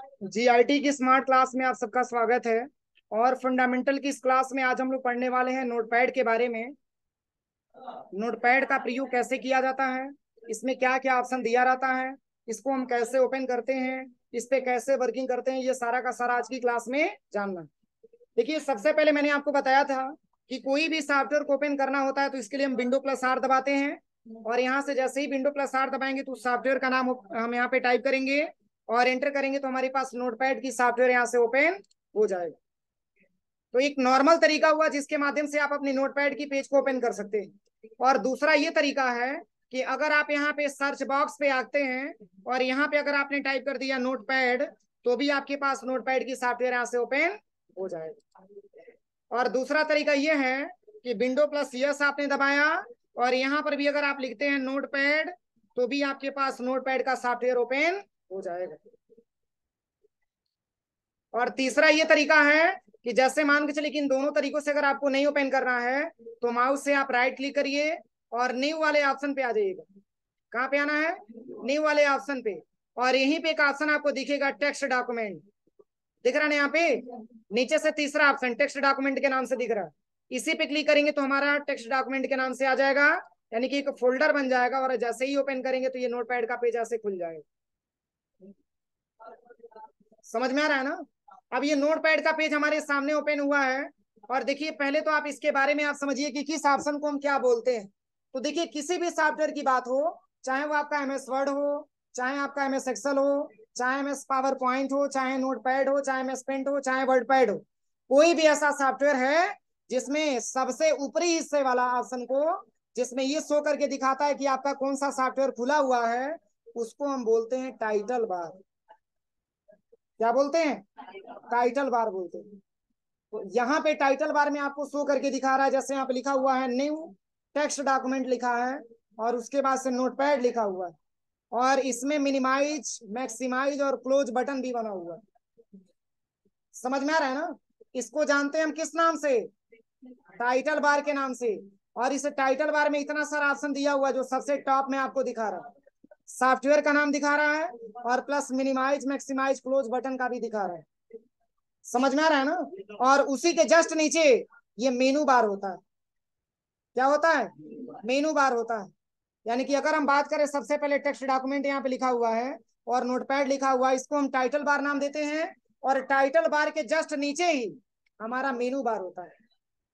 GIT की smart class में आप सबका स्वागत है। और फंडामेंटल की इस क्लास में आज हम लोग पढ़ने वाले हैं नोटपैड के बारे में। नोटपैड का प्रयोग कैसे किया जाता है, इसमें क्या क्या ऑप्शन दिया रहता है, इसको हम कैसे ओपन करते हैं, इस पे कैसे वर्किंग करते हैं, ये सारा का सारा आज की क्लास में जानना। देखिए, सबसे पहले मैंने आपको बताया था कि कोई भी सॉफ्टवेयर को ओपन करना होता है तो इसके लिए हम विंडो प्लस आर दबाते हैं। और यहाँ से जैसे ही विंडो प्लस आर दबाएंगे तो सॉफ्टवेयर का नाम हम यहाँ पे टाइप करेंगे और एंटर करेंगे तो हमारे पास नोटपैड की सॉफ्टवेयर यहाँ से ओपन हो जाएगा। तो एक नॉर्मल तरीका हुआ जिसके माध्यम से आप अपने नोटपैड की पेज को ओपन कर सकते हैं। और दूसरा ये तरीका है कि अगर आप यहाँ पे सर्च बॉक्स पे आते हैं और यहाँ पे अगर आपने टाइप कर दिया नोटपैड तो भी आपके पास नोटपैड की सॉफ्टवेयर यहाँ से ओपन हो जाएगा। और दूसरा तरीका यह है कि विंडो प्लस यस आपने दबाया और यहाँ पर भी अगर आप लिखते हैं नोटपैड तो भी आपके पास नोटपैड का सॉफ्टवेयर ओपन हो जाएगा। और तीसरा ये तरीका है कि जैसे मान के चलिए कि इन दोनों तरीकों से अगर आपको नहीं ओपन करना है तो माउस से आप राइट क्लिक करिए और न्यू वाले ऑप्शन पे आ जाइएगा। कहाँ पे आना है? न्यू वाले ऑप्शन पे। और यहीं पे एक ऑप्शन आपको दिखेगा टेक्स्ट डॉक्यूमेंट, दिख रहा है ना यहाँ पे नीचे से तीसरा ऑप्शन टेक्स्ट डॉक्यूमेंट के नाम से दिख रहा है। इसी पे क्लिक करेंगे तो हमारा टेक्स्ट डॉक्यूमेंट के नाम से आ जाएगा, यानी कि एक फोल्डर बन जाएगा। और जैसे ही ओपन करेंगे तो ये नोटपैड का पेज ऐसे खुल जाएगा। समझ में आ रहा है ना? अब ये नोटपैड का पेज हमारे सामने ओपन हुआ है। और देखिए, पहले तो आप इसके बारे में आप समझिए कि किस ऑप्शन को हम क्या बोलते हैं। तो देखिए, किसी भी सॉफ्टवेयर की बात हो, चाहे वो आपका एमएस वर्ड हो, चाहे आपका एमएस एक्सेल हो, चाहे एमएस पावर पॉइंट हो, चाहे नोटपैड हो, चाहे एमएस पेंट हो, चाहे वर्ड पैड हो, कोई भी ऐसा सॉफ्टवेयर है जिसमें सबसे ऊपरी हिस्से वाला ऑप्शन को, जिसमें ये शो करके दिखाता है कि आपका कौन सा सॉफ्टवेयर खुला हुआ है, उसको हम बोलते हैं टाइटल बार। क्या बोलते हैं? टाइटल बार बोलते हैं। तो यहाँ पे टाइटल बार में आपको शो करके दिखा रहा है, जैसे यहाँ पे लिखा हुआ है न्यू टेक्स्ट डॉक्यूमेंट लिखा है और उसके बाद से नोटपैड लिखा हुआ है और इसमें मिनिमाइज, मैक्सिमाइज और क्लोज बटन भी बना हुआ है। समझ में आ रहा है ना? इसको जानते हैं हम किस नाम से? टाइटल बार के नाम से। और इस टाइटल बार में इतना सारा ऑप्शन दिया हुआ है जो सबसे टॉप में आपको दिखा रहा है, सॉफ्टवेयर का नाम दिखा रहा है और plus minimize, maximize, close button का भी दिखा रहा है। समझ में आ रहा है ना? और उसी के जस्ट नीचे ये मेनू बार होता है। क्या होता है? मेनू बार होता है। यानी कि अगर हम बात करें, सबसे पहले टेक्स्ट डॉक्यूमेंट यहाँ पे लिखा हुआ है और नोटपैड लिखा हुआ है, इसको हम टाइटल बार नाम देते हैं। और टाइटल बार के जस्ट नीचे ही हमारा मेनू बार होता है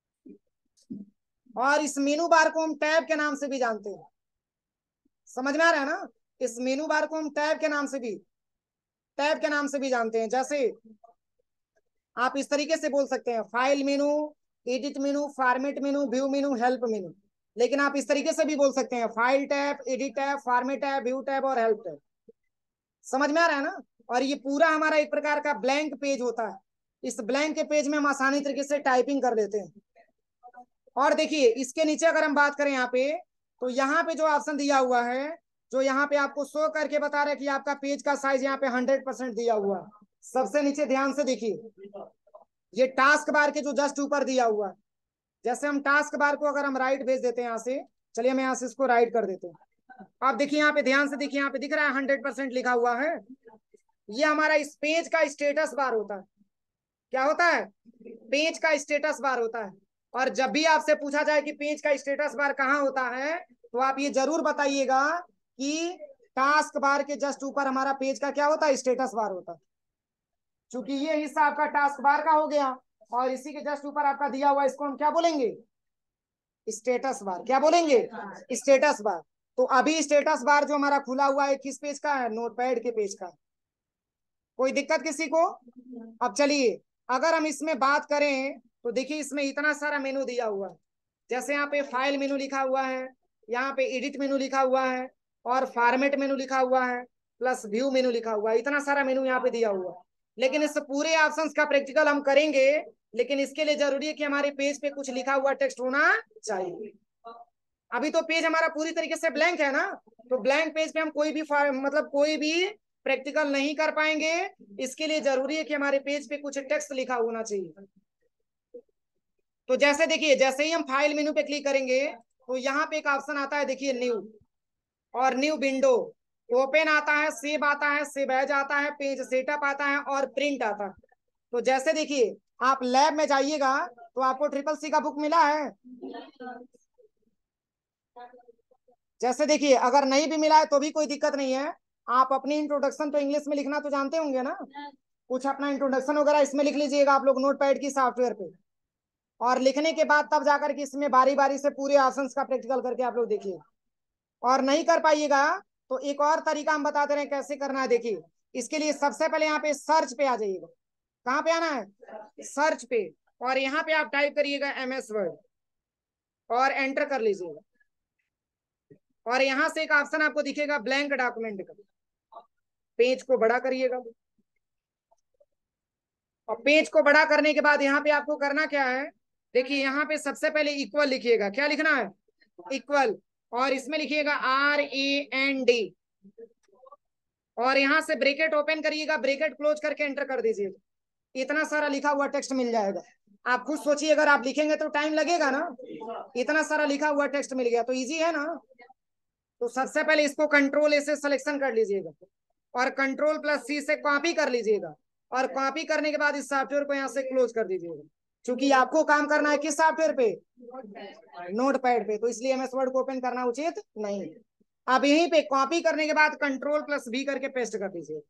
और इस मेनू बार को हम टैब के नाम से भी जानते हैं। समझ में आ रहा है ना? इस मेनू बार को हम टैब के नाम से भी जानते हैं। जैसे आप इस तरीके से बोल सकते हैं file menu, edit menu, format menu, view menu, help menu. लेकिन आप इस तरीके से भी बोल सकते हैं file tab, edit tab, format tab, view tab और हेल्प टैब। समझ में आ रहा है ना? और ये पूरा हमारा एक प्रकार का ब्लैंक पेज होता है। इस ब्लैंक के पेज में हम आसानी तरीके से टाइपिंग कर लेते हैं। और देखिए, इसके नीचे अगर हम बात करें यहाँ पे, तो यहाँ पे जो ऑप्शन दिया हुआ है, जो यहाँ पे आपको शो करके बता रहे हैं कि आपका पेज का साइज यहाँ पे 100% दिया हुआ है। सबसे नीचे ध्यान से देखिए, ये टास्क बार के जो जस्ट ऊपर दिया हुआ है, जैसे हम टास्क बार को अगर हम राइट भेज देते हैं यहाँ से, चलिए मैं यहाँ से इसको राइट कर देते हैं। आप देखिए यहाँ पे, ध्यान से देखिए, यहाँ पे दिख रहा है 100% लिखा हुआ है। ये हमारा इस पेज का स्टेटस बार होता है। क्या होता है? पेज का स्टेटस बार होता है। और जब भी आपसे पूछा जाए कि पेज का स्टेटस बार कहाँ होता है तो आप ये जरूर बताइएगा कि टास्क बार के जस्ट ऊपर हमारा पेज का क्या होता है? स्टेटस बार होता है। चूंकि ये हिस्सा आपका टास्क बार का हो गया और इसी के जस्ट ऊपर आपका दिया हुआ, इसको हम क्या बोलेंगे? Status bar. क्या बोलेंगे? Status bar. तो अभी स्टेटस बार जो हमारा खुला हुआ है किस पेज का है? नोटपैड के पेज का। कोई दिक्कत किसी को? अब चलिए, अगर हम इसमें बात करें तो देखिए, इसमें इतना सारा मेनू दिया हुआ है। जैसे यहाँ पे फाइल मेनू लिखा हुआ है, यहाँ पे एडिट मेनू लिखा हुआ है और फॉर्मेट मेनू लिखा हुआ है, प्लस व्यू मेनू लिखा हुआ है। इतना सारा मेनू यहाँ पे दिया हुआ है। लेकिन इस पूरे ऑप्शंस का प्रैक्टिकल हम करेंगे, लेकिन इसके लिए जरूरी है कि हमारे पेज पे कुछ लिखा हुआ टेक्स्ट होना चाहिए। अभी तो पेज हमारा पूरी तरीके से ब्लैंक है ना, तो ब्लैंक पेज पे हम कोई भी मतलब कोई भी प्रैक्टिकल नहीं कर पाएंगे। इसके लिए जरूरी है कि हमारे पेज पे कुछ टेक्स्ट लिखा होना चाहिए। तो जैसे देखिए, जैसे ही हम फाइल मेनू पे क्लिक करेंगे तो यहाँ पे एक ऑप्शन आता है, देखिए न्यू और न्यू विंडो। ओपन आता है, सेव आता है, सेव एज आता है, पेज सेटअप आता है और प्रिंट आता है। तो जैसे देखिए आप लैब में जाइएगा तो आपको ट्रिपल सी का बुक मिला है। जैसे देखिए अगर नहीं भी मिला है तो भी कोई दिक्कत नहीं है, आप अपनी इंट्रोडक्शन तो इंग्लिश में लिखना तो जानते होंगे ना, कुछ अपना इंट्रोडक्शन वगैरह इसमें लिख लीजिएगा आप लोग नोटपैड की सॉफ्टवेयर पे। और लिखने के बाद तब जाकर के इसमें बारी बारी से पूरे ऑप्शंस का प्रैक्टिकल करके आप लोग देखिए। और नहीं कर पाइएगा तो एक और तरीका हम बता दे रहे हैं कैसे करना है। देखिए इसके लिए सबसे पहले यहाँ पे सर्च पे आ जाइएगा। कहाँ पे आना है? सर्च पे। और यहाँ पे आप टाइप करिएगा MS वर्ड और एंटर कर लीजिएगा। और यहाँ से एक ऑप्शन आपको दिखेगा ब्लैंक डॉक्यूमेंट का, पेज को बड़ा करिएगा। और पेज को बड़ा करने के बाद यहाँ पे आपको करना क्या है, देखिए यहाँ पे सबसे पहले इक्वल लिखिएगा। क्या लिखना है? इक्वल। और इसमें लिखिएगा RAND। और यहाँ से ब्रैकेट ओपन करिएगा, ब्रैकेट क्लोज करके एंटर कर दीजिएगा। इतना सारा लिखा हुआ टेक्स्ट मिल जाएगा। आप खुद सोचिए अगर आप लिखेंगे तो टाइम लगेगा ना, इतना सारा लिखा हुआ टेक्स्ट मिल गया तो इजी है ना। तो सबसे पहले इसको कंट्रोल से सिलेक्शन कर लीजिएगा और कंट्रोल+C से कॉपी कर लीजिएगा। और कॉपी करने के बाद इस सॉफ्टवेयर को यहाँ से क्लोज कर दीजिएगा। क्योंकि आपको काम करना है किस सॉफ्टवेयर पे? नोटपैड पे, तो इसलिए MS वर्ड को ओपन करना उचित नहीं। अब यहीं पे कॉपी करने के बाद कंट्रोल+V करके पेस्ट कर दीजिए।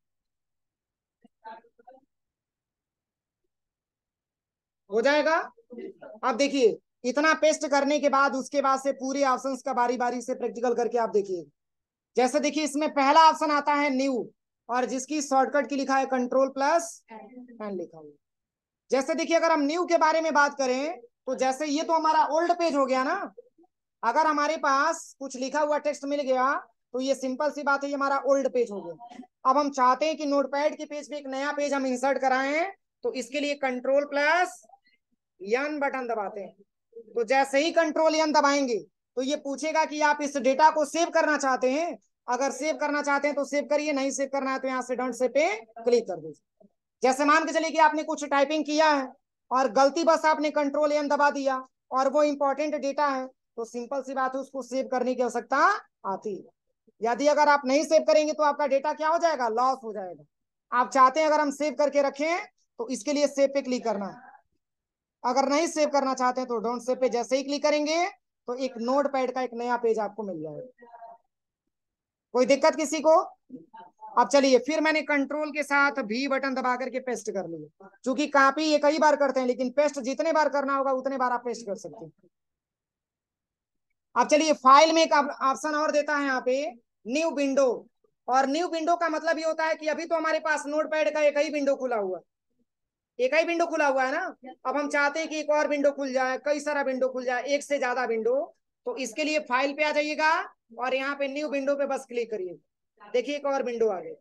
हो जाएगा। अब देखिए इतना पेस्ट करने के बाद उसके बाद से पूरे ऑप्शंस का बारी बारी से प्रैक्टिकल करके आप देखिए। जैसे देखिए इसमें पहला ऑप्शन आता है न्यू, और जिसकी शॉर्टकट की लिखा है कंट्रोल+N लिखा हुआ। जैसे देखिए अगर हम न्यू के बारे में बात करें तो जैसे ये तो हमारा ओल्ड पेज हो गया ना। अगर हमारे पास कुछ लिखा हुआ टेक्स्ट मिल गया तो ये सिंपल सी बात है, ये हमारा ओल्ड पेज हो गया। अब हम चाहते हैं कि नोटपैड के पेज पे एक नया पेज हम इंसर्ट कराएं, तो इसके लिए कंट्रोल+N बटन दबाते हैं। तो जैसे ही कंट्रोल+N दबाएंगे तो ये पूछेगा कि आप इस डेटा को सेव करना चाहते हैं। अगर सेव करना चाहते हैं तो सेव करिए, नहीं सेव करना है तो यहाँ से डोंट सेव पे क्लिक कर दीजिए। जैसे मान के चलिए कि आपने कुछ टाइपिंग किया है और गलती बस आपने कंट्रोल+N दबा दिया और वो इंपॉर्टेंट डेटा है, तो सिंपल सी बात है उसको सेव करने की आवश्यकता आती है। यदि अगर आप नहीं सेव करेंगे तो आपका डेटा क्या हो जाएगा? लॉस हो जाएगा। आप चाहते हैं अगर हम सेव करके रखें तो इसके लिए सेव पे क्लिक करना है। अगर नहीं सेव करना चाहते हैं तो डोंट सेव पे जैसे ही क्लिक करेंगे तो एक नोटपैड का एक नया पेज आपको मिल जाएगा। कोई दिक्कत किसी को? अब चलिए फिर मैंने कंट्रोल के साथ V बटन दबा करके पेस्ट कर लिया। चूंकि कॉपी ये कई बार करते हैं लेकिन पेस्ट जितने बार करना होगा उतने बार आप पेस्ट कर सकते हैं। अब चलिए फाइल में एक ऑप्शन और देता है यहाँ पे, न्यू विंडो। और न्यू विंडो का मतलब ये होता है कि अभी तो हमारे पास नोटपैड का एक ही विंडो खुला हुआ है, एक ही विंडो खुला हुआ है ना। अब हम चाहते हैं कि एक और विंडो खुल जाए, कई सारा विंडो खुल जाए, एक से ज्यादा विंडो। तो इसके लिए फाइल पे आ जाइएगा और यहाँ पे न्यू विंडो पे बस क्लिक करिए। देखिए एक और विंडो आ गई।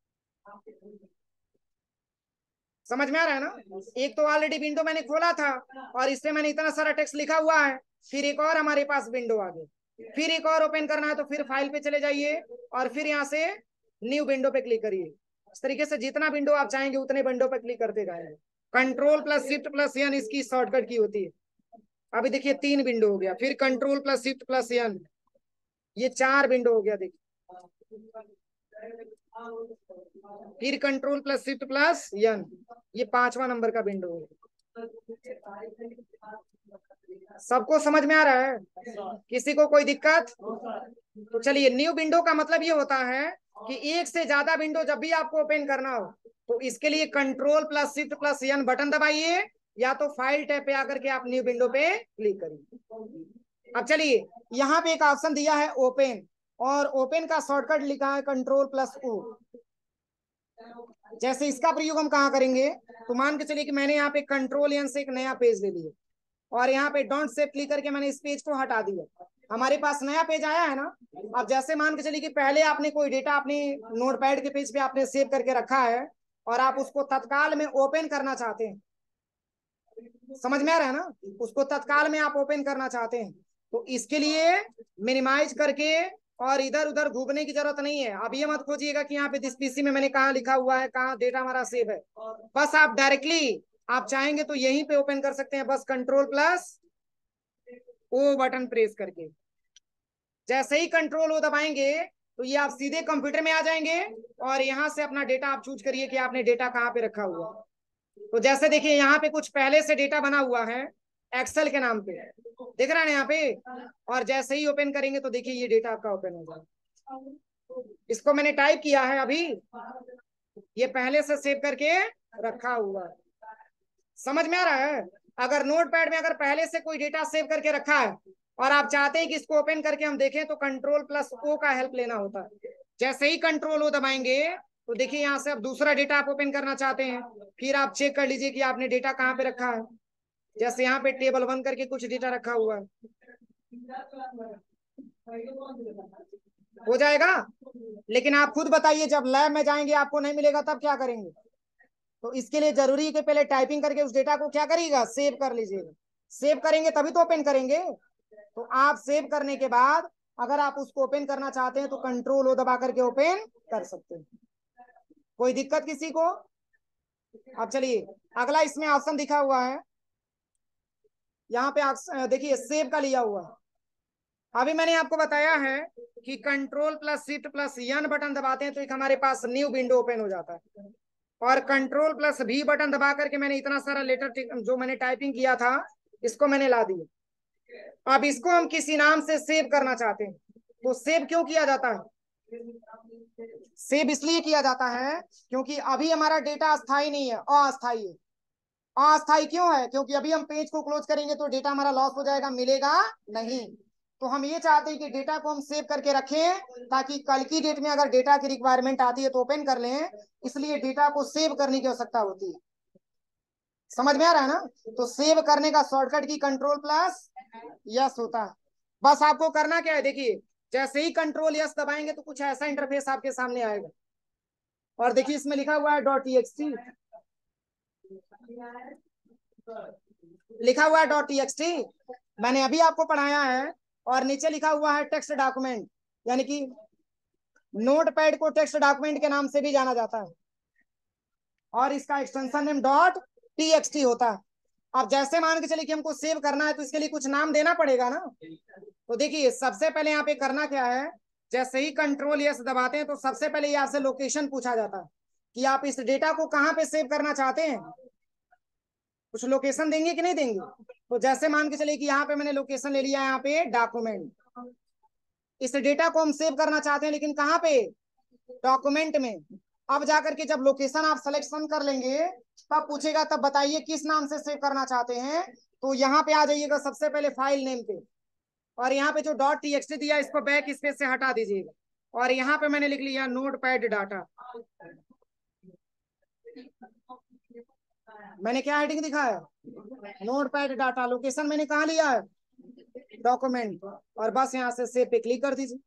समझ में आ रहा है ना? एक तो ऑलरेडी विंडो मैंने खोला था और इससे मैंने इतना सारा टेक्स्ट लिखा हुआ है, फिर एक और हमारे पास विंडो आ गई, फिर एक और ओपन करना है तो फिर फाइल पे चले जाइए और फिर यहाँ से न्यू विंडो पे क्लिक करिए। इस तरीके से जितना विंडो आप चाहेंगे उतने विंडो पे क्लिक करते जाएंगे। कंट्रोल+Shift+N इसकी शॉर्टकट की होती है। अभी देखिए 3 विंडो हो गया, फिर कंट्रोल+Shift+N, ये 4 विंडो हो गया। देखिए फिर कंट्रोल+Shift+N, ये 5वां नंबर का विंडो है। सबको समझ में आ रहा है? किसी को कोई दिक्कत? तो चलिए न्यू विंडो का मतलब ये होता है कि एक से ज्यादा विंडो जब भी आपको ओपन करना हो तो इसके लिए कंट्रोल+Shift+N बटन दबाइए, या तो फाइल टैब पे आकर के आप न्यू विंडो पे क्लिक करिए। अब चलिए यहाँ पे एक ऑप्शन दिया है ओपन, और ओपन का शॉर्टकट लिखा है कंट्रोल+O। जैसे इसका प्रयोग हम कहाँ करेंगे, तो मान के चलिए कि मैंने यहाँ पे कंट्रोल+N से एक नया पेज ले लिया और यहाँ पे डोंट सेव क्लिक करके मैंने इस पेज को हटा दिया। हमारे पास नया पेज आया है ना। अब जैसे मान के चलिए कि पहले आपने कोई डेटा अपने नोटपैड के पेज पे आपने सेव करके रखा है और आप उसको तत्काल में ओपन करना चाहते हैं। समझ में आ रहा है ना? उसको तत्काल में आप ओपन करना चाहते हैं तो इसके लिए मिनिमाइज करके और इधर उधर घूमने की जरूरत नहीं है। अब ये मत खोजिएगा कि यहाँ पे दिस पीसी में मैंने कहाँ लिखा हुआ है, कहाँ डेटा हमारा सेव है। बस आप डायरेक्टली आप चाहेंगे तो यहीं पे ओपन कर सकते हैं, बस कंट्रोल+O बटन प्रेस करके। जैसे ही कंट्रोल O दबाएंगे तो ये आप सीधे कंप्यूटर में आ जाएंगे और यहाँ से अपना डेटा आप चूज करिए कि आपने डेटा कहाँ पे रखा हुआ है। तो जैसे देखिए यहाँ पे कुछ पहले से डेटा बना हुआ है एक्सेल के नाम पे, दिख रहा है ना यहाँ पे। और जैसे ही ओपन करेंगे तो देखिए ये डेटा आपका ओपन हो जाएगा। इसको मैंने टाइप किया है अभी, ये पहले से सेव करके रखा हुआ है। समझ में आ रहा है? अगर नोटपैड में अगर पहले से कोई डेटा सेव करके रखा है और आप चाहते हैं कि इसको ओपन करके हम देखें तो कंट्रोल प्लस ओ का हेल्प लेना होता है। जैसे ही कंट्रोल ओ दबाएंगे तो देखिए यहाँ से अब दूसरा डेटा आप ओपन करना चाहते हैं, फिर आप चेक कर लीजिए कि आपने डेटा कहाँ पे रखा है। जैसे यहाँ पे टेबल 1 करके कुछ डेटा रखा हुआ है, हो जाएगा। लेकिन आप खुद बताइए जब लैब में जाएंगे आपको नहीं मिलेगा तब क्या करेंगे? तो इसके लिए जरूरी है कि पहले टाइपिंग करके उस डेटा को क्या करिएगा, सेव कर लीजिएगा। सेव करेंगे तभी तो ओपन करेंगे। तो आप सेव करने के बाद अगर आप उसको ओपन करना चाहते हैं तो कंट्रोल ओ दबा करके ओपन कर सकते हैं। कोई दिक्कत किसी को? अब चलिए अगला इसमें ऑप्शन दिखा हुआ है, यहाँ पे देखिए सेव का लिया हुआ है। अभी मैंने आपको बताया है कि control plus shift plus N button दबाते हैं तो एक हमारे पास न्यू विंडो ओपन हो जाता है। और कंट्रोल प्लस भी बटन दबा करके मैंने इतना सारा लेटर जो मैंने टाइपिंग किया था इसको मैंने ला दिया। अब इसको हम किसी नाम से सेव करना चाहते हैं तो सेव क्यों किया जाता है? सेव इसलिए किया जाता है क्योंकि अभी हमारा डेटा अस्थाई नहीं है, अस्थाई है। अस्थाई क्यों है? क्योंकि अभी हम पेज को क्लोज करेंगे तो डेटा हमारा लॉस हो जाएगा, मिलेगा नहीं। तो हम ये चाहते हैं कि डेटा को हम सेव करके रखें ताकि कल की डेट में अगर डेटा की रिक्वायरमेंट आती है तो ओपन कर लें, इसलिए डेटा को सेव करने की आवश्यकता होती है। समझ में आ रहा है ना? तो सेव करने का शॉर्टकट की कंट्रोल प्लस यस होता है। बस आपको करना क्या है, देखिए जैसे ही कंट्रोल यस दबाएंगे तो कुछ ऐसा इंटरफेस आपके सामने आएगा और देखिए इसमें लिखा हुआ है .txt, लिखा हुआ है .txt, मैंने अभी आपको पढ़ाया है। और नीचे लिखा हुआ है टेक्स्ट डॉक्यूमेंट, यानी कि नोटपैड को टेक्स्ट डॉक्यूमेंट के नाम से भी जाना जाता है और इसका एक्सटेंशन नेम .txt होता है। अब जैसे मान के चलिए कि हमको सेव करना है तो इसके लिए कुछ नाम देना पड़ेगा ना। तो देखिए सबसे पहले यहाँ पे करना क्या है, जैसे ही कंट्रोल यस दबाते हैं तो सबसे पहले यहाँ से लोकेशन पूछा जाता है कि आप इस डेटा को कहाँ पे सेव करना चाहते हैं। कुछ लोकेशन देंगे कि नहीं देंगे? तो जैसे मान के चलिए कि यहाँ पे मैंने लोकेशन ले लिया, यहाँ पे डॉक्यूमेंट, इस डेटा को हम सेव करना चाहते हैं लेकिन कहाँ पे, डॉक्यूमेंट में। अब जाकर के जब लोकेशन आप सिलेक्शन कर लेंगे तब पूछेगा, तब बताइए किस नाम से सेव करना चाहते हैं। तो यहाँ पे आ जाइएगा सबसे पहले फाइल नेम पे और यहाँ पे जो .txt दिया इसको बैक स्पेस से हटा दीजिएगा और यहाँ पे मैंने लिख लिया नोटपैड डाटा। मैंने क्या हेडिंग दिखा है, नोटपैड डाटा। लोकेशन मैंने कहा लिया है, डॉक्यूमेंट। और बस यहाँ से सेव पे क्लिक कर दीजिए,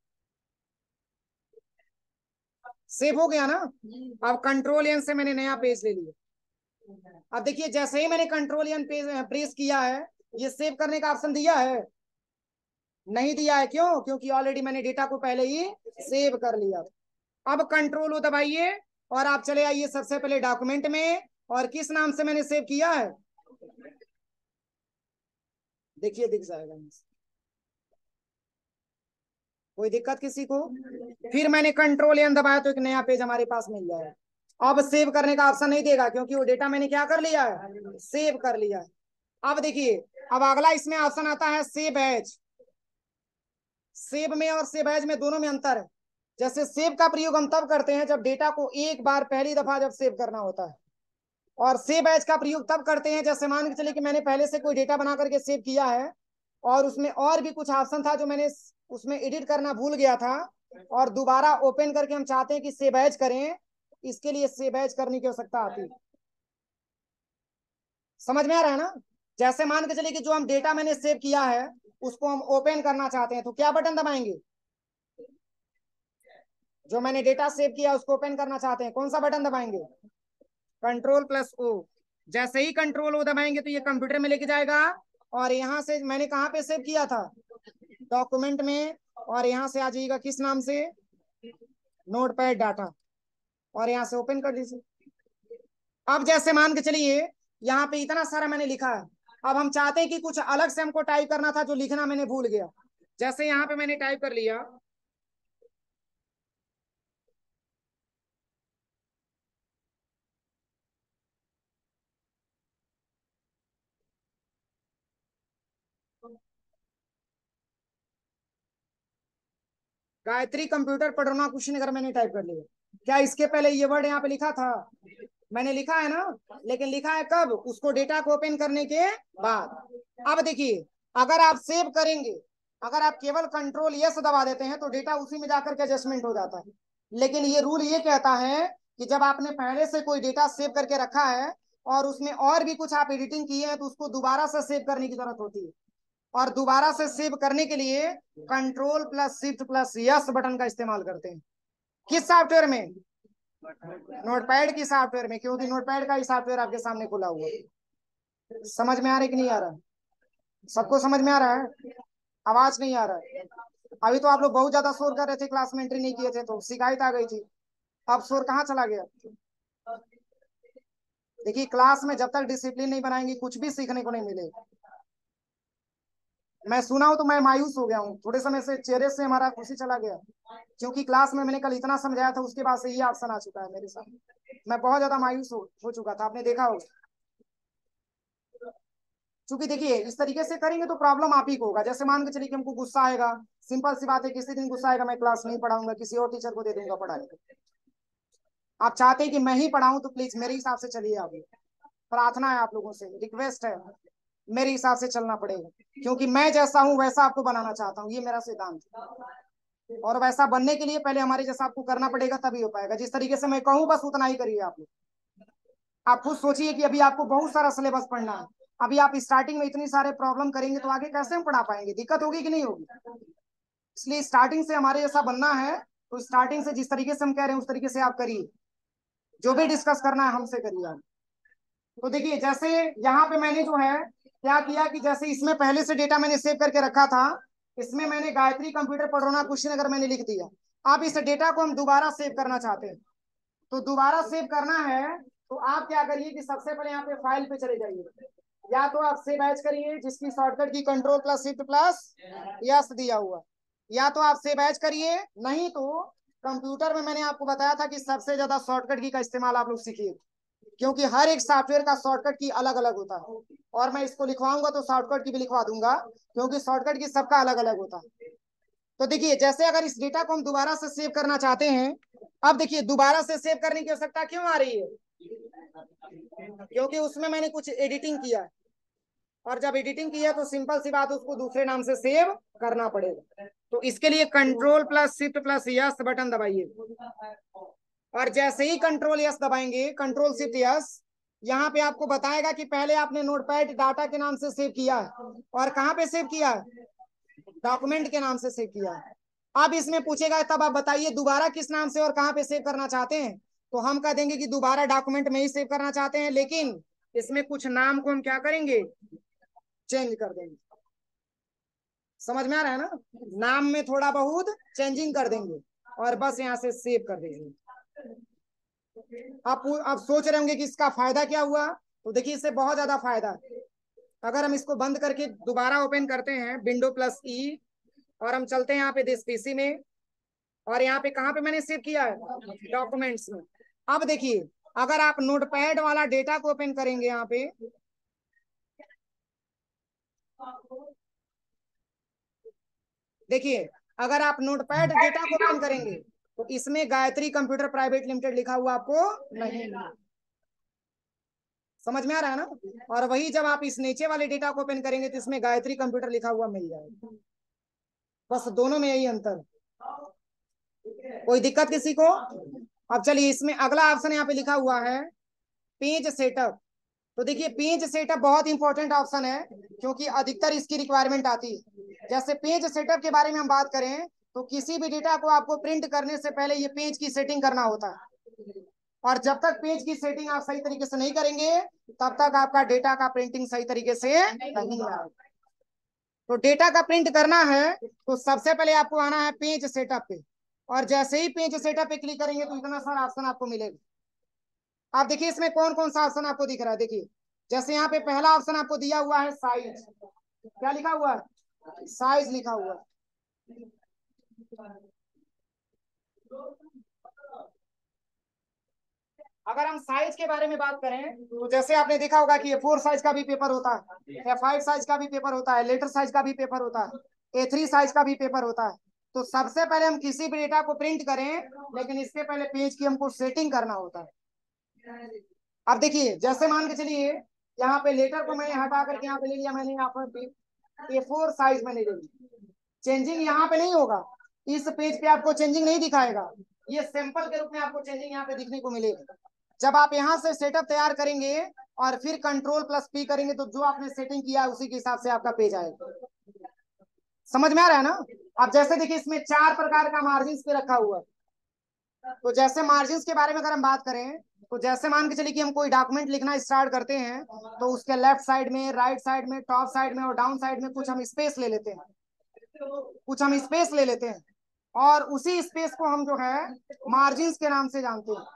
सेव हो गया ना। अब कंट्रोल एन से मैंने नया पेज ले लिया। अब देखिए जैसे ही मैंने कंट्रोल एन पेज प्रेस किया है, ये सेव करने का ऑप्शन दिया है? नहीं दिया है। क्यों? क्योंकि ऑलरेडी मैंने डेटा को पहले ही सेव कर लिया। अब कंट्रोल ओ दबाइए और आप चले आइए सबसे पहले डॉक्यूमेंट में और किस नाम से मैंने सेव किया है, देखिए दिख जाएगा। कोई दिक्कत किसी को? फिर मैंने कंट्रोल एन दबाया तो एक नया पेज हमारे पास मिल जाएगा। अब सेव करने का ऑप्शन नहीं देगा क्योंकि वो डेटा मैंने क्या कर लिया है, सेव कर लिया है। अब देखिए अब अगला इसमें ऑप्शन आता है सेव एज। सेव में और सेव एज में दोनों में अंतर है। जैसे सेव का प्रयोग हम तब करते हैं जब डेटा को एक बार पहली दफा जब सेव करना होता है, और सेव एज का प्रयोग तब करते हैं जैसे मान के चलिए कि मैंने पहले से कोई डेटा बना करके सेव किया है और उसमें और भी कुछ ऑप्शन था जो मैंने उसमें एडिट करना भूल गया था और दोबारा ओपन करके हम चाहते हैं कि सेव एज करें, इसके लिए सेव एज करने की आवश्यकता आती है। समझ में आ रहा है ना? जैसे मान के चलिए कि जो हम डेटा मैंने सेव किया है उसको हम ओपन करना चाहते हैं तो क्या बटन दबाएंगे, जो मैंने डेटा सेव किया उसको ओपन करना चाहते हैं कौन सा बटन दबाएंगे, कंट्रोल प्लस ओ। जैसे ही कंट्रोल ओ दबाएंगे तो ये कंप्यूटर में लेके जाएगा और यहाँ से मैंने कहाँ पे सेव किया था, डॉक्यूमेंट में, और यहाँ से आ जाइएगा किस नाम से, नोटपैड डाटा, और यहाँ से ओपन कर दीजिए। अब जैसे मान के चलिए यहाँ पे इतना सारा मैंने लिखा है, अब हम चाहते हैं कि कुछ अलग से हमको टाइप करना था जो लिखना मैंने भूल गया। जैसे यहाँ पे मैंने टाइप कर लिया गायत्री कंप्यूटर पढ़ना कुशीनगर मैंने टाइप कर लिया। क्या इसके पहले ये वर्ड यहाँ पे लिखा था? मैंने लिखा है ना, लेकिन लिखा है कब? उसको डेटा को ओपन करने के बाद। अब देखिए, अगर आप सेव करेंगे, अगर आप केवल कंट्रोल यस दबा देते हैं तो डेटा उसी में जाकर के एडजस्टमेंट हो जाता है। लेकिन ये रूल ये कहता है कि जब आपने पहले से कोई डेटा सेव करके रखा है और उसमें और भी कुछ आप एडिटिंग किए हैं तो उसको दोबारा से सेव करने की जरूरत होती है। और दोबारा से सेव करने के लिए control plus shift plus S button का इस्तेमाल करते हैं। किस सॉफ्टवेयर में? नोटपैड की सॉफ्टवेयर में, क्योंकि नोटपैड का ही सॉफ्टवेयर आपके सामने खुला हुआ है। समझ में आ रहा है कि नहीं आ रहा? सबको समझ में आ रहा है? आवाज नहीं आ रहा है? अभी तो आप लोग बहुत ज्यादा शोर कर रहे थे, क्लास में एंट्री नहीं किए थे तो शिकायत आ गई थी। अब शोर कहाँ चला गया? देखिए, क्लास में जब तक डिसिप्लिन नहीं बनाएंगे कुछ भी सीखने को नहीं मिलेगा। मैं सुना हूं तो मैं मायूस हो गया हूँ, थोड़े समय से चेहरे से हमारा खुशी चला गया, क्योंकि क्लास में मैंने कल इतना समझाया था, उसके बाद से ये ऑप्शन आ चुका है मेरे सामने। मैं बहुत ज्यादा मायूस हो चुका था, आपने देखा होगा। क्योंकि देखिए, इस तरीके से करेंगे तो प्रॉब्लम आप ही को होगा। जैसे मान के चलिए कि हमको गुस्सा आएगा, सिंपल सी बात है, किसी दिन गुस्सा आएगा, मैं क्लास नहीं पढ़ाऊंगा, किसी और टीचर को दे दूंगा पढ़ाने। आप चाहते हैं कि मैं ही पढ़ाऊं तो प्लीज मेरे हिसाब से चलिए। आप, प्रार्थना है आप लोगों से, रिक्वेस्ट है, मेरे हिसाब से चलना पड़ेगा, क्योंकि मैं जैसा हूं वैसा आपको बनाना चाहता हूँ, ये मेरा सिद्धांत है। और वैसा बनने के लिए पहले हमारे जैसा आपको करना पड़ेगा, तभी हो पाएगा। जिस तरीके से मैं कहूँ बस उतना ही करिए आप लोग। आप खुद सोचिए कि अभी आपको बहुत सारा सिलेबस पढ़ना है, अभी आप स्टार्टिंग में इतनी सारे प्रॉब्लम करेंगे तो आगे कैसे हम पढ़ा पाएंगे? दिक्कत होगी कि नहीं होगी? इसलिए स्टार्टिंग से हमारे जैसा बनना है तो स्टार्टिंग से जिस तरीके से हम कह रहे हैं उस तरीके से आप करिए, जो भी डिस्कस करना है हमसे करिए आप। तो देखिए, जैसे यहाँ पे मैंने जो है क्या किया कि जैसे इसमें पहले से डेटा मैंने सेव करके रखा था, इसमें मैंने गायत्री कंप्यूटर पढ़ना कुशीनगर मैंने लिख दिया। अब इस डेटा को हम दोबारा सेव करना चाहते हैं, तो दोबारा सेव करना है तो आप क्या करिए कि सबसे पहले यहाँ पे फाइल पे चले जाइए। या तो आप सेव एज करिए, जिसकी शॉर्टकट की control plus shift plus S दिया हुआ, या तो आप सेव एज करिए, नहीं तो कंप्यूटर में मैंने आपको बताया था कि सबसे ज्यादा शॉर्टकट की का इस्तेमाल आप लोग सीखिए, क्योंकि हर एक सॉफ्टवेयर का शॉर्टकट की अलग अलग होता है। और मैं इसको लिखवाऊंगा तो शॉर्टकट की भी लिखवा दूंगा, क्योंकि शॉर्टकट की सबका अलग अलग होता है। तो देखिए, जैसे अगर इस डेटा को हम दोबारा से सेव करना चाहते हैं, अब देखिए दोबारा से सेव करने की आवश्यकता क्यों आ रही है? क्योंकि उसमें मैंने कुछ एडिटिंग किया है, और जब एडिटिंग की है तो सिंपल सी बात, उसको दूसरे नाम से सेव करना पड़ेगा। तो इसके लिए control plus shift plus S button दबाइए, और जैसे ही कंट्रोल यस दबाएंगे, कंट्रोल शिफ्ट यस, यहाँ पे आपको बताएगा कि पहले आपने नोटपैड डाटा के नाम से सेव किया है, और कहाँ पे सेव किया है? डॉक्यूमेंट के नाम से सेव किया है। अब इसमें पूछेगा तब आप बताइए दोबारा किस नाम से और कहाँ पे सेव करना चाहते हैं, तो हम कह देंगे कि दोबारा डॉक्यूमेंट में ही सेव करना चाहते हैं, लेकिन इसमें कुछ नाम को हम क्या करेंगे? चेंज कर देंगे। समझ में आ रहा है ना? नाम में थोड़ा बहुत चेंजिंग कर देंगे और बस यहाँ से सेव कर देंगे। आप सोच रहे होंगे कि इसका फायदा क्या हुआ, तो देखिए इससे बहुत ज्यादा फायदा है। अगर हम इसको बंद करके दोबारा ओपन करते हैं विंडो प्लस ई, और हम चलते हैं यहाँ पे दिस पीसी में, और यहाँ पे कहाँ पे मैंने सेव किया है? डॉक्यूमेंट्स में। अब देखिए, अगर आप नोटपैड वाला डेटा को ओपन करेंगे यहाँ पे, देखिए अगर आप नोटपैड डेटा को ओपन करेंगे तो इसमें गायत्री कंप्यूटर प्राइवेट लिमिटेड लिखा हुआ आपको नहीं मिलेगा। समझ में आ रहा है ना? और वही जब आप इस नीचे वाले डेटा को ओपन करेंगे तो इसमें गायत्री कंप्यूटर लिखा हुआ मिल जाएगा। बस दोनों में यही अंतर। कोई दिक्कत किसी को? अब चलिए, इसमें अगला ऑप्शन यहाँ पे लिखा हुआ है पेज सेटअप। तो देखिए, पेज सेटअप बहुत इंपॉर्टेंट ऑप्शन है, क्योंकि अधिकतर इसकी रिक्वायरमेंट आती है। जैसे पेज सेटअप के बारे में हम बात करें तो किसी भी डेटा को आपको प्रिंट करने से पहले ये पेज की सेटिंग करना होता है, और जब तक पेज की सेटिंग आप सही तरीके से नहीं करेंगे तब तक आपका डेटा का प्रिंटिंग सही तरीके से नहीं आएगा। तो डेटा का प्रिंट करना है तो सबसे पहले आपको आना है पेज सेटअप पे, और जैसे ही पेज सेटअप पे क्लिक करेंगे तो इतना सारा ऑप्शन आपको मिलेगा। आप देखिए इसमें कौन कौन सा ऑप्शन आपको दिख रहा है। देखिए, जैसे यहाँ पे पहला ऑप्शन आपको दिया हुआ है साइज। क्या लिखा हुआ है? साइज लिखा हुआ है। अगर हम साइज के बारे में बात करें तो जैसे आपने देखा होगा कि A4 साइज का भी पेपर होता है, A5 साइज का भी पेपर होता है, लेटर साइज का भी पेपर होता है, A3 साइज का भी पेपर होता है। तो सबसे पहले हम किसी भी डेटा को प्रिंट करें, लेकिन इसके पहले पेज की हमको सेटिंग करना होता है। अब देखिए, जैसे मान के चलिए यहाँ पे लेटर को मैंने हटा करके यहाँ पे ले लिया, मैंने यहाँ पर A4 साइज में ले लिया। चेंजिंग यहाँ पे नहीं होगा, इस पेज पे आपको चेंजिंग नहीं दिखाएगा, ये सैंपल के रूप में आपको चेंजिंग यहाँ पे दिखने को मिलेगा। जब आप यहाँ से सेटअप तैयार करेंगे और फिर Ctrl+P करेंगे तो जो आपने सेटिंग किया है उसी के हिसाब से आपका पेज आएगा। समझ में आ रहा है ना? अब जैसे देखिए इसमें 4 प्रकार का मार्जिन पे रखा हुआ है। तो जैसे मार्जिन के बारे में अगर हम बात करें तो जैसे मान के चलिए कि हम कोई डॉक्यूमेंट लिखना स्टार्ट करते हैं तो उसके लेफ्ट साइड में, राइट साइड में, टॉप साइड में और डाउन साइड में कुछ हम स्पेस ले लेते हैं, और उसी स्पेस को हम जो है मार्जिन के नाम से जानते हैं।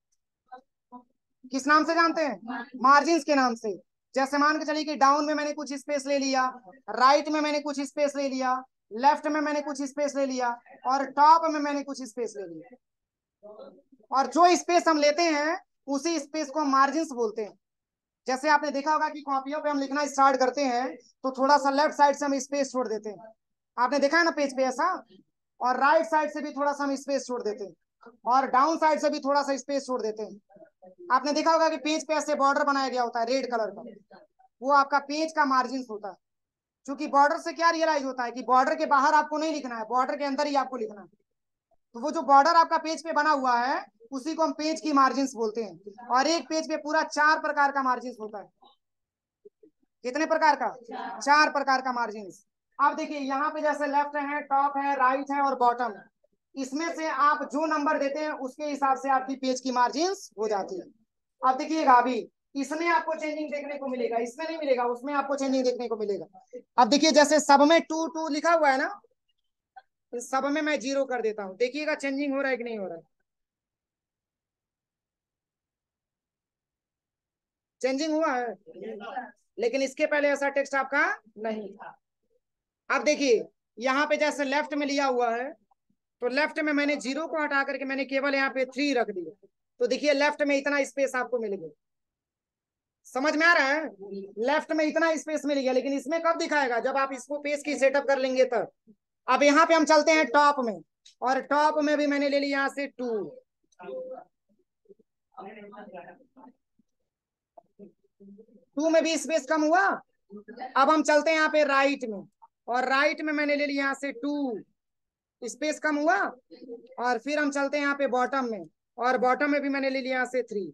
किस नाम से जानते हैं? मार्जिन के नाम से। जैसे मान के चलिए कि डाउन में मैंने कुछ स्पेस ले लिया, राइट में मैंने कुछ स्पेस ले लिया, लेफ्ट में मैंने कुछ स्पेस ले लिया और टॉप में मैंने कुछ स्पेस ले लिया, और जो स्पेस हम लेते हैं उसी स्पेस को मार्जिन बोलते हैं। जैसे आपने देखा होगा कि कॉपियों पे हम लिखना स्टार्ट करते हैं तो थोड़ा सा लेफ्ट साइड से हम स्पेस छोड़ देते हैं, आपने देखा है ना पेज पे ऐसा, और राइट साइड से भी थोड़ा सा हम स्पेस छोड़ देते हैं और डाउन साइड से भी थोड़ा सा स्पेस छोड़ देते हैं। आपने देखा होगा कि पेज पे ऐसे बॉर्डर बनाया गया होता है रेड कलर का, वो आपका पेज का मार्जिन होता है। क्योंकि बॉर्डर से क्या रियलाइज होता है कि बॉर्डर के बाहर आपको नहीं लिखना है, बॉर्डर के अंदर ही आपको लिखना है। तो वो जो बॉर्डर आपका पेज पे बना हुआ है उसी को हम पेज की मार्जिन बोलते हैं। और एक पेज पे पूरा 4 प्रकार का मार्जिन होता है। कितने प्रकार का? 4 प्रकार का मार्जिन। अब देखिए यहाँ पे जैसे लेफ्ट है, टॉप है, राइट है और बॉटम है, इसमें से आप जो नंबर देते हैं उसके हिसाब से आपकी पेज की मार्जिन हो जाती है। अब देखिएगा अभी इसमें आपको चेंजिंग देखने को मिलेगा, इसमें नहीं मिलेगा, उसमें आपको चेंजिंग देखने को मिलेगा। अब देखिए जैसे सब में 2 2 लिखा हुआ है ना, इस सब में मैं 0 कर देता हूँ, देखिएगा चेंजिंग हो रहा है कि नहीं हो रहा है? चेंजिंग हुआ है, लेकिन इसके पहले ऐसा टेक्स्ट आपका नहीं था। अब देखिए यहाँ पे जैसे लेफ्ट में लिया हुआ है तो लेफ्ट में मैंने 0 को हटा करके मैंने केवल यहाँ पे 3 रख दिया, तो देखिए लेफ्ट में इतना स्पेस आपको मिल गया। समझ में आ रहा है? लेफ्ट में इतना स्पेस मिल गया, लेकिन इसमें कब दिखाएगा? जब आप इसको पेज की सेटअप कर लेंगे तब। अब यहाँ पे हम चलते हैं टॉप में, और टॉप में भी मैंने ले लिया यहाँ से 2, 2 में भी स्पेस कम हुआ। अब हम चलते हैं यहाँ पे राइट में, और राइट में मैंने ले लिया यहाँ से 2, स्पेस कम हुआ। और फिर हम चलते हैं यहाँ पे बॉटम में, और बॉटम में भी मैंने ले लिया यहाँ से 3।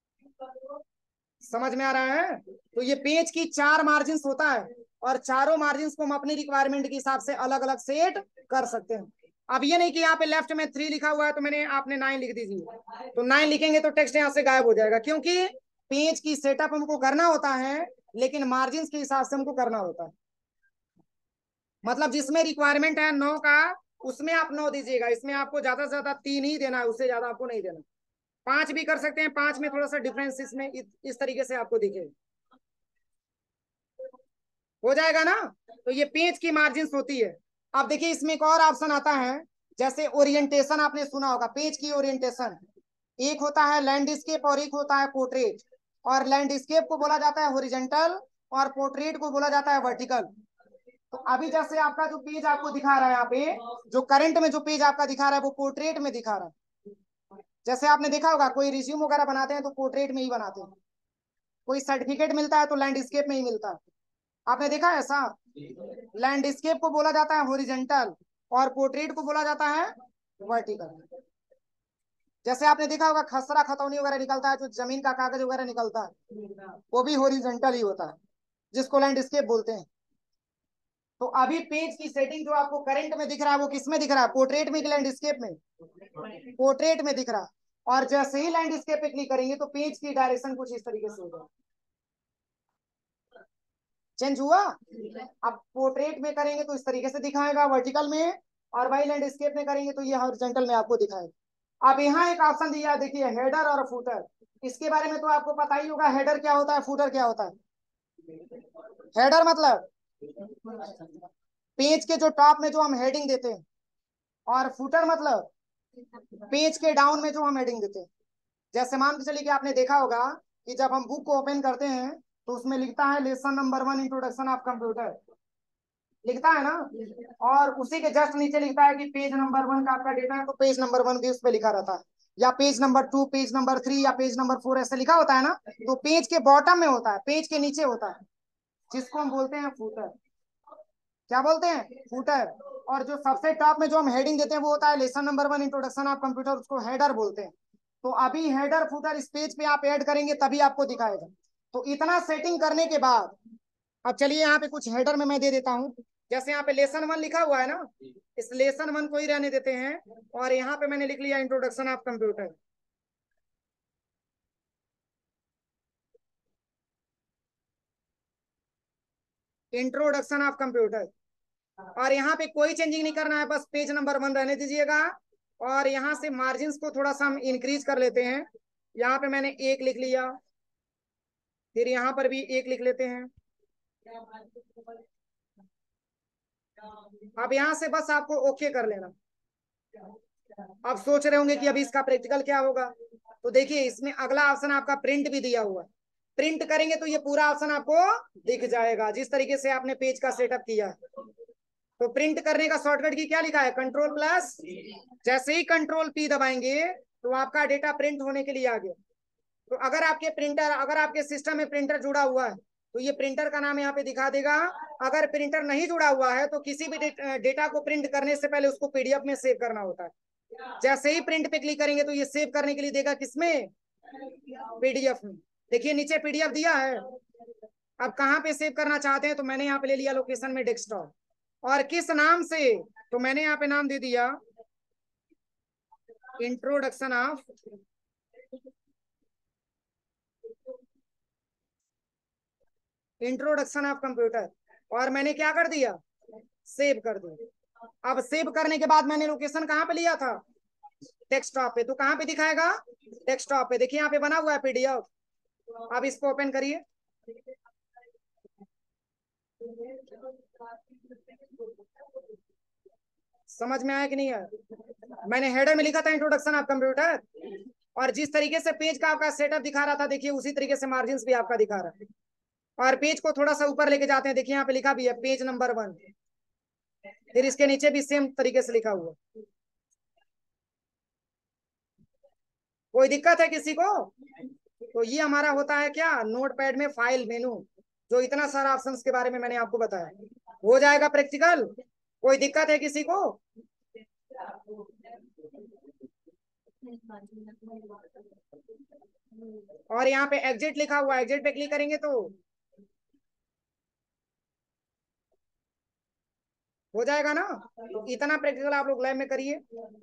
समझ में आ रहा है? तो ये पेज की 4 मार्जिन होता है, और चारों मार्जिन को हम अपनी रिक्वायरमेंट के हिसाब से अलग अलग सेट कर सकते हैं। अब ये नहीं कि यहाँ पे लेफ्ट में 3 लिखा हुआ है तो मैंने आपने 9 लिख दीजिए, तो 9 लिखेंगे तो टेक्स्ट यहाँ से गायब हो जाएगा, क्योंकि पेज की सेटअप हमको करना होता है लेकिन मार्जिन के हिसाब से हमको करना होता है। मतलब जिसमें रिक्वायरमेंट है 9 का, उसमें आप 9 दीजिएगा, इसमें आपको ज्यादा से ज्यादा 3 ही देना है, उससे ज्यादा आपको नहीं देना। 5 भी कर सकते हैं, 5 में थोड़ा सा डिफरेंस इसमें इस तरीके से आपको दिखे, हो जाएगा ना? तो ये पेज की मार्जिन होती है। अब देखिए इसमें एक और ऑप्शन आता है, जैसे ओरिएंटेशन आपने सुना होगा, पेज की ओरिएंटेशन। एक होता है लैंडस्केप और एक होता है पोर्ट्रेट, और लैंडस्केप को बोला जाता है हॉरिजॉन्टल और पोर्ट्रेट को बोला जाता है वर्टिकल। तो अभी जैसे आपका जो पेज आपको दिखा रहा है यहाँ पे, जो करंट में जो पेज आपका दिखा रहा है वो पोर्ट्रेट में दिखा रहा है। जैसे आपने देखा होगा कोई रिज्यूम वगैरह बनाते हैं तो पोर्ट्रेट में ही बनाते हैं, कोई सर्टिफिकेट मिलता है तो लैंडस्केप में ही मिलता है। आपने देखा है ऐसा? लैंडस्केप को बोला जाता है हॉरिजॉन्टल और पोर्ट्रेट को बोला जाता है वर्टिकल। जैसे आपने देखा होगा खसरा खतौनी वगैरह निकलता है, जो जमीन का कागज वगैरह निकलता है वो भी हॉरिजॉन्टल ही होता है, जिसको लैंडस्केप बोलते हैं। तो अभी पेज की सेटिंग जो आपको करंट में दिख रहा है वो किस में दिख रहा है? पोर्ट्रेट में कि लैंडस्केप में? पोर्ट्रेट में दिख रहा है। और जैसे ही लैंडस्केप पे क्लिक करेंगे तो पेज की डायरेक्शन कुछ इस तरीके से होगा। चेंज हुआ? अब पोर्ट्रेट में करेंगे तो इस तरीके से दिखाएगा वर्टिकल में, और वही लैंडस्केप में करेंगे तो ये हॉरिजॉन्टल में आपको दिखाएगा। अब यहाँ एक ऑप्शन दिया देखिए, हेडर और फुटर। इसके बारे में तो आपको पता ही होगा, हेडर क्या होता है, फुटर क्या होता है। हेडर मतलब पेज के जो टॉप में जो हम हेडिंग देते हैं, और फुटर मतलब पेज के डाउन में जो हम हेडिंग देते हैं। जैसे मान के चलिए कि आपने देखा होगा कि जब हम बुक को ओपन करते हैं तो उसमें लिखता है lesson number 1 introduction of computer, लिखता है ना। और उसी के जस्ट नीचे लिखता है कि पेज नंबर 1 का आपका डेटा है, तो पेज नंबर 1 भी उस पर लिखा रहता है, या पेज नंबर 2, पेज नंबर 3 या पेज नंबर 4 ऐसे लिखा होता है ना। तो पेज के बॉटम में होता है, पेज के नीचे होता है, जिसको हम बोलते हैं फूटर। क्या बोलते हैं? फूटर। और जो सबसे टॉप में जो हम हेडिंग देते हैं वो होता है lesson number 1 introduction of computer, उसको हेडर बोलते हैं। तो अभी हेडर फूटर इस पेज पे आप ऐड करेंगे तभी आपको दिखाएगा। तो इतना सेटिंग करने के बाद अब चलिए यहाँ पे कुछ हेडर में मैं दे देता हूँ। जैसे यहाँ पे लेसन 1 लिखा हुआ है ना, इस लेसन 1 को ही रहने देते हैं। और यहाँ पे मैंने लिख लिया introduction of computer. Introduction of computer. और यहाँ पे कोई चेंजिंग नहीं करना है, बस पेज नंबर 1 रहने दीजिएगा। और यहाँ से मार्जिन को थोड़ा सा हम इंक्रीज कर लेते हैं। यहाँ पे मैंने 1 लिख लिया, फिर यहाँ पर भी 1 लिख लेते हैं। अब यहाँ से बस आपको ओके कर लेना। अब सोच रहे होंगे कि अभी इसका प्रैक्टिकल क्या होगा। तो देखिए इसमें अगला ऑप्शन आपका प्रिंट भी दिया हुआ है। प्रिंट करेंगे तो ये पूरा ऑप्शन आपको दिख जाएगा जिस तरीके से आपने पेज का सेटअप किया है। तो प्रिंट करने का शॉर्टकट की क्या लिखा है? Control plus. जैसे ही कंट्रोल पी दबाएंगे तो आपका डेटा प्रिंट होने के लिए आ गया। तो अगर आपके सिस्टम में प्रिंटर जुड़ा हुआ है तो ये प्रिंटर का नाम यहाँ पे दिखा देगा। अगर प्रिंटर नहीं जुड़ा हुआ है तो किसी भी डेटा को प्रिंट करने से पहले उसको पीडीएफ में सेव करना होता है। जैसे ही प्रिंट पे क्लिक करेंगे तो ये सेव करने के लिए देगा किसमें? पीडीएफ में। देखिए नीचे पीडीएफ दिया है। अब कहाँ पे सेव करना चाहते हैं तो मैंने यहाँ पे ले लिया लोकेशन में डेस्कटॉप। और किस नाम से? तो मैंने यहाँ पे नाम दे दिया इंट्रोडक्शन ऑफ कंप्यूटर। और मैंने क्या कर दिया? सेव कर दिया। अब सेव करने के बाद मैंने लोकेशन कहाँ पे लिया था? डेस्कटॉप पे। तो कहाँ पे दिखाएगा? डेस्कटॉप पे। देखिए यहाँ पे बना हुआ है पीडीएफ। अब इसको ओपन करिए। समझ में आया कि नहीं आया? मैंने हेडर में लिखा था इंट्रोडक्शन ऑफ कंप्यूटर, और जिस तरीके से पेज का आपका सेटअप दिखा रहा था देखिए उसी तरीके से मार्जिन भी आपका दिखा रहा है। और पेज को थोड़ा सा ऊपर लेके जाते हैं, देखिए यहाँ पे लिखा भी है पेज नंबर 1। फिर इसके नीचे भी सेम तरीके से लिखा हुआ। कोई दिक्कत है किसी को? तो ये हमारा होता है क्या? नोटपैड में फाइल मेनू, जो इतना सारा ऑप्शंस के बारे में मैंने आपको बताया। हो जाएगा प्रैक्टिकल। कोई दिक्कत है किसी को? और यहाँ पे एग्जिट लिखा हुआ है, एग्जिट पे क्लिक करेंगे तो हो जाएगा ना। तो इतना प्रैक्टिकल आप लोग लैब में करिए।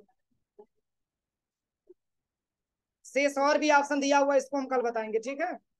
शेष और भी ऑप्शन दिया हुआ है, इसको हम कल बताएंगे, ठीक है।